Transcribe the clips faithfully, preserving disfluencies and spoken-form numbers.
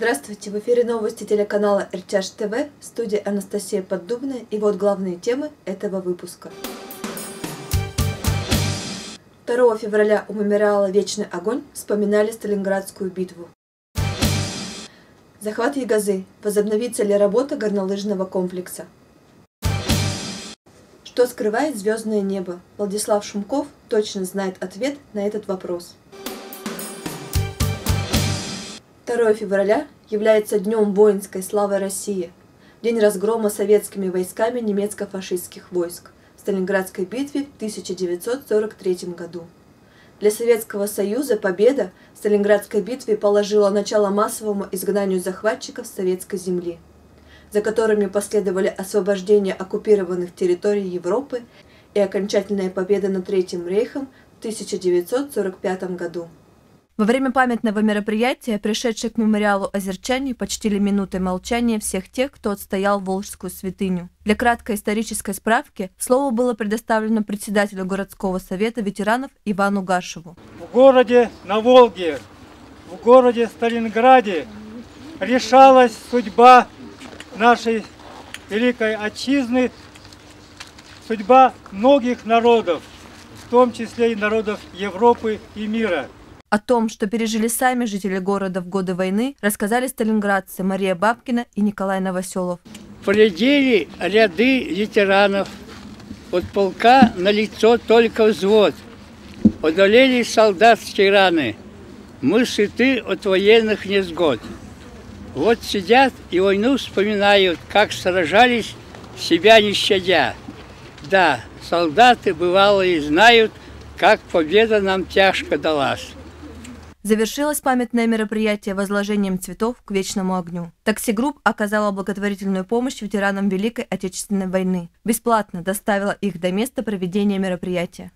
Здравствуйте! В эфире новости телеканала Иртяж ТВ, в студии Анастасия Поддубная, и вот главные темы этого выпуска. второго февраля у мемориала «Вечный огонь» вспоминали Сталинградскую битву. Захват Ягозы. Возобновится ли работа горнолыжного комплекса? Что скрывает звездное небо? Владислав Шумков точно знает ответ на этот вопрос. второго февраля является Днем воинской славы России, день разгрома советскими войсками немецко-фашистских войск в Сталинградской битве в тысяча девятьсот сорок третьем году. Для Советского Союза победа в Сталинградской битве положила начало массовому изгнанию захватчиков с советской земли, за которыми последовали освобождение оккупированных территорий Европы и окончательная победа над Третьим рейхом в тысяча девятьсот сорок пятом году. Во время памятного мероприятия, пришедшие к мемориалу озерчане почтили минутой молчания всех тех, кто отстоял Волжскую святыню. Для краткой исторической справки слово было предоставлено председателю городского совета ветеранов Ивану Гашеву. В городе на Волге, в городе Сталинграде решалась судьба нашей великой отчизны, судьба многих народов, в том числе и народов Европы и мира. О том, что пережили сами жители города в годы войны, рассказали сталинградцы Мария Бабкина и Николай Новоселов. Поредели ряды ветеранов, от полка на лицо только взвод. Одолели солдатские раны, мы сыты от военных невзгод. Вот сидят и войну вспоминают, как сражались, себя не щадя. Да, солдаты бывалые знают, как победа нам тяжко далась. Завершилось памятное мероприятие возложением цветов к вечному огню. Такси Групп оказала благотворительную помощь ветеранам Великой Отечественной войны. Бесплатно доставила их до места проведения мероприятия.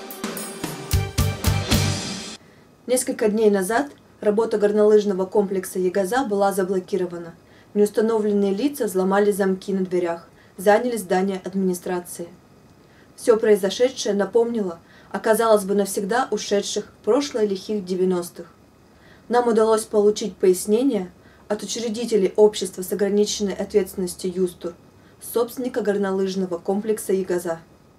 Несколько дней назад работа горнолыжного комплекса Ягоза была заблокирована. Неустановленные лица взломали замки на дверях, заняли здание администрации. Все произошедшее напомнило о, казалось бы, навсегда ушедших в прошлое лихих девяностых. Нам удалось получить пояснение от учредителей общества с ограниченной ответственностью «Юстур», собственника горнолыжного комплекса Ягоза.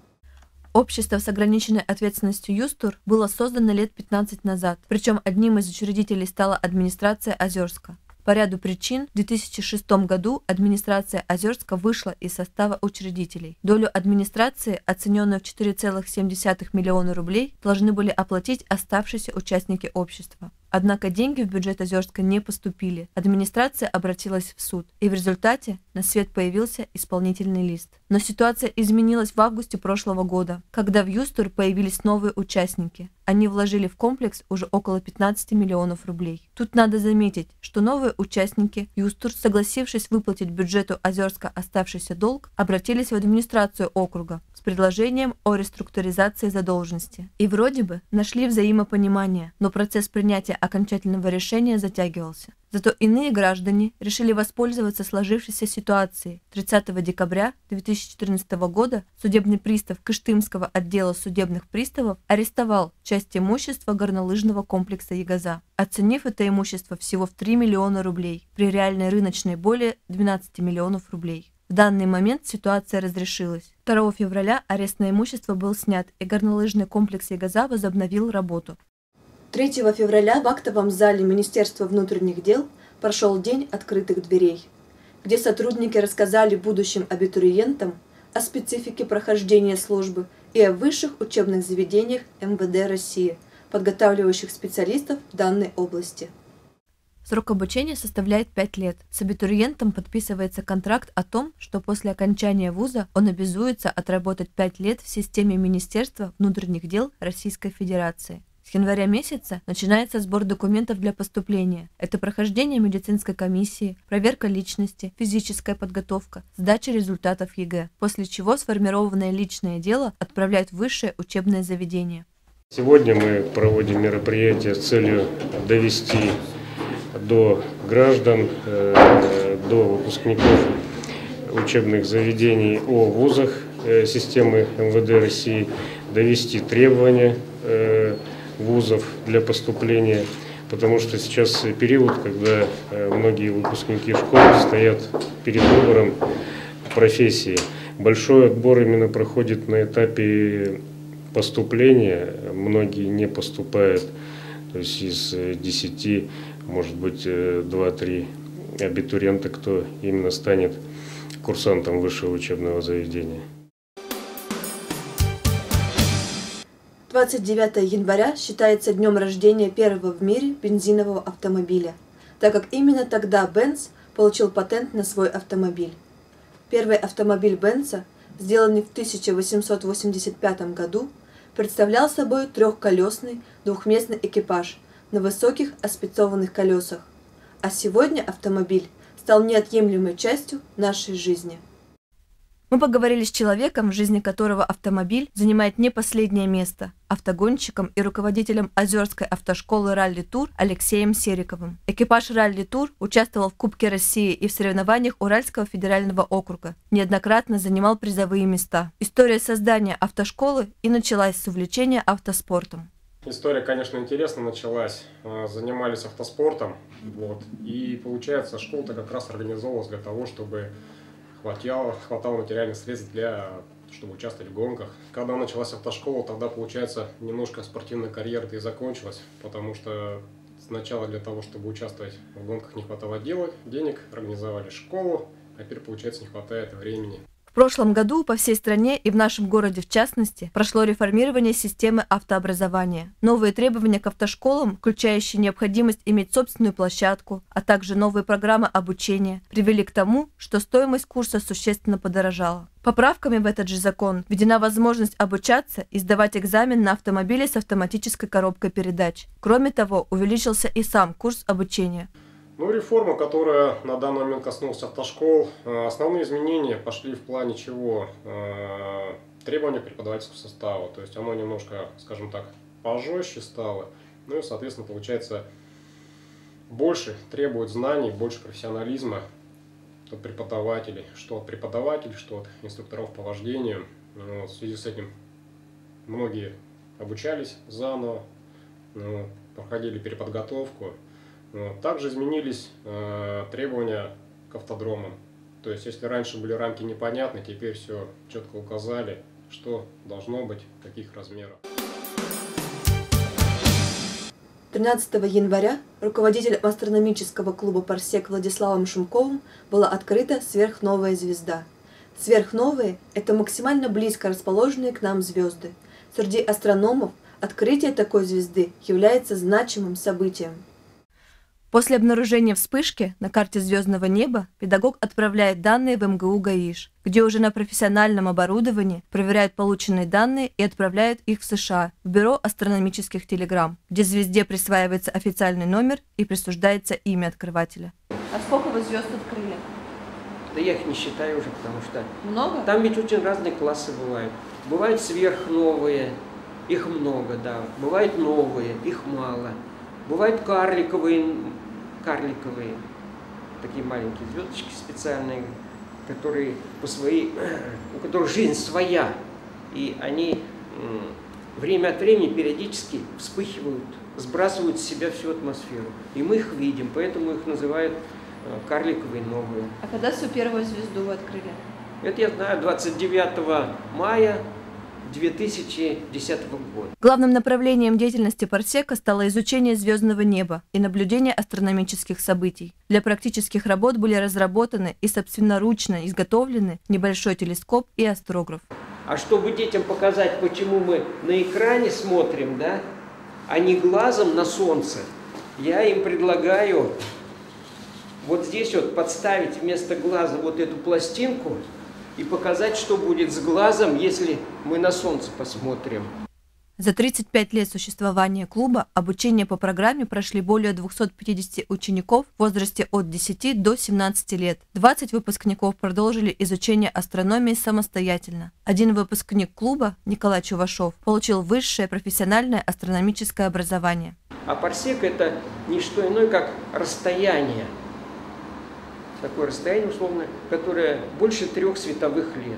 Общество с ограниченной ответственностью «Юстур» было создано лет пятнадцать назад, причем одним из учредителей стала администрация Озерска. По ряду причин в две тысячи шестом году администрация Озерска вышла из состава учредителей. Долю администрации, оцененную в четыре целых семь десятых миллиона рублей, должны были оплатить оставшиеся участники общества. Однако деньги в бюджет Озерска не поступили. Администрация обратилась в суд, и в результате на свет появился исполнительный лист. Но ситуация изменилась в августе прошлого года, когда в Юстур появились новые участники. Они вложили в комплекс уже около пятнадцати миллионов рублей. Тут надо заметить, что новые участники Юстур, согласившись выплатить бюджету Озерска оставшийся долг, обратились в администрацию округа с предложением о реструктуризации задолженности. И вроде бы нашли взаимопонимание, но процесс принятия окончательного решения затягивался. Зато иные граждане решили воспользоваться сложившейся ситуацией. тридцатого декабря две тысячи четырнадцатого года судебный пристав Кыштымского отдела судебных приставов арестовал часть имущества горнолыжного комплекса Ягоза, оценив это имущество всего в три миллиона рублей, при реальной рыночной более двенадцати миллионов рублей. В данный момент ситуация разрешилась. второго февраля арест на имущество был снят, и горнолыжный комплекс Ягоза возобновил работу. третьего февраля в актовом зале Министерства внутренних дел прошел День открытых дверей, где сотрудники рассказали будущим абитуриентам о специфике прохождения службы и о высших учебных заведениях эм вэ дэ России, подготавливающих специалистов в данной области. Срок обучения составляет пять лет. С абитуриентом подписывается контракт о том, что после окончания вуза он обязуется отработать пять лет в системе Министерства внутренних дел Российской Федерации. С января месяца начинается сбор документов для поступления. Это прохождение медицинской комиссии, проверка личности, физическая подготовка, сдача результатов е гэ, после чего сформированное личное дело отправляют в высшее учебное заведение. Сегодня мы проводим мероприятие с целью довести до граждан, до выпускников учебных заведений о вузах системы эм вэ дэ России, довести требования вузов для поступления, потому что сейчас период, когда многие выпускники школ стоят перед выбором профессии. Большой отбор именно проходит на этапе поступления, многие не поступают, то есть из десяти, может быть, два-три абитуриента, кто именно станет курсантом высшего учебного заведения. двадцать девятое января считается днем рождения первого в мире бензинового автомобиля, так как именно тогда Бенц получил патент на свой автомобиль. Первый автомобиль Бенца, сделанный в тысяча восемьсот восемьдесят пятом году, представлял собой трехколесный двухместный экипаж на высоких оспецованных колесах, а сегодня автомобиль стал неотъемлемой частью нашей жизни. Мы поговорили с человеком, в жизни которого автомобиль занимает не последнее место, автогонщиком и руководителем Озерской автошколы «Ралли-тур» Алексеем Сериковым. Экипаж «Ралли-тур» участвовал в Кубке России и в соревнованиях Уральского федерального округа, неоднократно занимал призовые места. История создания автошколы и началась с увлечения автоспортом. История, конечно, интересно началась. Занимались автоспортом, вот, и получается, школа-то как раз организовалась для того, чтобы Хватало, хватало материальных средств для, чтобы участвовать в гонках. Когда началась автошкола, тогда, получается, немножко спортивная карьера-то и закончилась, потому что сначала для того, чтобы участвовать в гонках, не хватало делать, денег, организовали школу, а теперь, получается, не хватает времени. В прошлом году по всей стране и в нашем городе в частности прошло реформирование системы автообразования. Новые требования к автошколам, включающие необходимость иметь собственную площадку, а также новые программы обучения, привели к тому, что стоимость курса существенно подорожала. Поправками в этот же закон введена возможность обучаться и сдавать экзамен на автомобиле с автоматической коробкой передач. Кроме того, увеличился и сам курс обучения. Ну, реформа, которая на данный момент коснулась автошкол, основные изменения пошли в плане чего? Требования к преподавательскому составу. То есть оно немножко, скажем так, пожестче стало. Ну и, соответственно, получается, больше требует знаний, больше профессионализма от преподавателей. Что от преподавателей, что от инструкторов по вождению. Вот, в связи с этим многие обучались заново, проходили переподготовку. Также изменились э, требования к автодромам. То есть, если раньше были рамки непонятны, теперь все четко указали, что должно быть, каких размеров. тринадцатого января руководителем астрономического клуба «Парсек» Владиславом Шумковым была открыта сверхновая звезда. Сверхновые – это максимально близко расположенные к нам звезды. Среди астрономов открытие такой звезды является значимым событием. После обнаружения вспышки на карте звездного неба педагог отправляет данные в эм гэ у ГАИШ, где уже на профессиональном оборудовании проверяют полученные данные и отправляют их в США, в Бюро астрономических телеграмм, где звезде присваивается официальный номер и присуждается имя открывателя. А сколько вы звезд открыли? Да я их не считаю уже, потому что... Много? Там ведь очень разные классы бывают. Бывают сверхновые, их много, да. Бывают новые, их мало. Бывают карликовые, карликовые, такие маленькие звездочки специальные, которые по своей, у которых жизнь своя, и они время от времени периодически вспыхивают, сбрасывают с себя всю атмосферу, и мы их видим, поэтому их называют карликовые новые. А когда свою первую звезду вы открыли? Это я знаю, двадцать девятого мая две тысячи десятого года. Главным направлением деятельности Парсека стало изучение звездного неба и наблюдение астрономических событий. Для практических работ были разработаны и собственноручно изготовлены небольшой телескоп и астрограф. А чтобы детям показать, почему мы на экране смотрим, да, а не глазом на солнце, я им предлагаю вот здесь вот подставить вместо глаза вот эту пластинку и показать, что будет с глазом, если мы на солнце посмотрим. За тридцать пять лет существования клуба обучение по программе прошли более двухсот пятидесяти учеников в возрасте от десяти до семнадцати лет. двадцать выпускников продолжили изучение астрономии самостоятельно. Один выпускник клуба, Николай Чувашов, получил высшее профессиональное астрономическое образование. А парсек – это не что иное, как расстояние. Такое расстояние, условно, которое больше трех световых лет.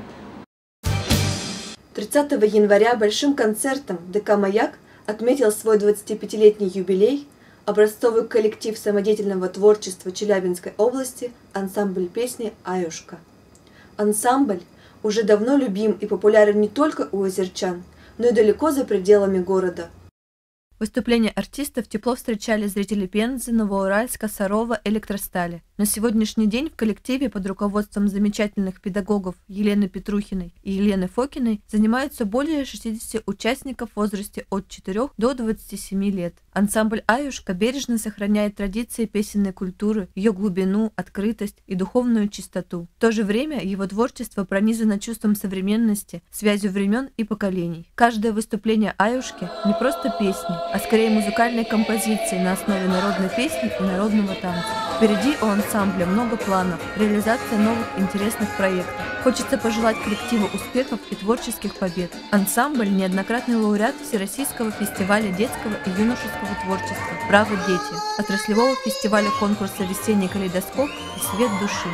тридцатого января большим концертом ДК «Маяк» отметил свой двадцатипятилетний юбилей Образцовый коллектив самодеятельного творчества Челябинской области ансамбль песни «Аюшка». Ансамбль уже давно любим и популярен не только у озерчан, но и далеко за пределами города. Выступления артистов тепло встречали зрители Пензы, Новоуральска, Сарова, Электростали. На сегодняшний день в коллективе под руководством замечательных педагогов Елены Петрухиной и Елены Фокиной занимаются более шестидесяти участников в возрасте от четырёх до двадцати семи лет. Ансамбль «Аюшка» бережно сохраняет традиции песенной культуры, ее глубину, открытость и духовную чистоту. В то же время его творчество пронизано чувством современности, связью времен и поколений. Каждое выступление «Аюшки» не просто песни, а скорее музыкальной композиции на основе народной песни и народного танца. Впереди у ансамбля много планов, реализация новых интересных проектов. Хочется пожелать коллективу успехов и творческих побед. Ансамбль – неоднократный лауреат Всероссийского фестиваля детского и юношеского творчества «Браво, дети», отраслевого фестиваля конкурса «Весенний калейдоскоп» и «Свет души».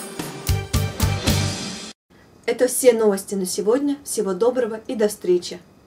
Это все новости на сегодня. Всего доброго и до встречи!